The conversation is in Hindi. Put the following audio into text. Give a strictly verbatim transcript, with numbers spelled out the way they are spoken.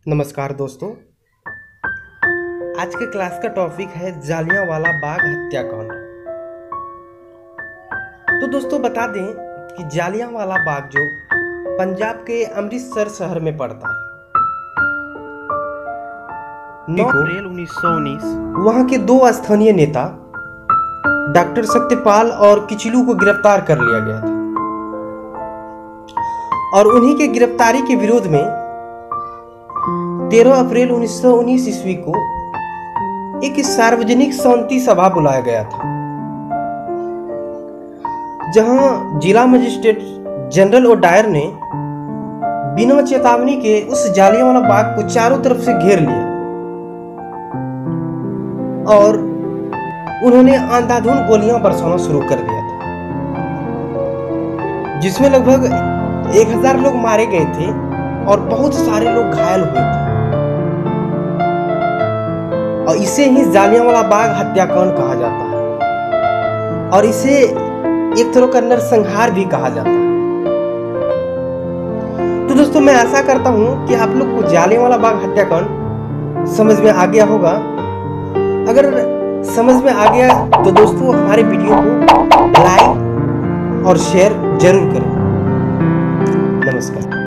नमस्कार दोस्तों। आज के क्लास का टॉपिक है जालियांवाला बाग हत्याकांड। तो दोस्तों बता दें कि जालियांवाला बाग जो पंजाब के अमृतसर शहर में पड़ता है, नौ अप्रैल उन्नीस सौ उन्नीस वहां के दो स्थानीय नेता डॉक्टर सत्यपाल और किचलू को गिरफ्तार कर लिया गया था और उन्हीं के गिरफ्तारी के विरोध में तेरह अप्रैल उन्नीस सौ उन्नीस ईस्वी को एक सार्वजनिक शांति सभा बुलाया गया था, जहां जिला मजिस्ट्रेट जनरल ओडायर ने बिना चेतावनी के उस जालियांवाला बाग को चारों तरफ से घेर लिया और उन्होंने अंधाधुंध गोलियां बरसाना शुरू कर दिया था, जिसमें लगभग एक हजार लोग मारे गए थे और बहुत सारे लोग घायल हुए थे। और इसे ही जालियांवाला बाग हत्याकांड कहा जाता है और इसे एक तरह का नरसंहार भी कहा जाता है। तो दोस्तों मैं आशा करता हूं कि आप लोग को जालियांवाला बाग हत्याकांड समझ में आ गया होगा। अगर समझ में आ गया तो दोस्तों हमारे वीडियो को लाइक और शेयर जरूर करें। नमस्कार।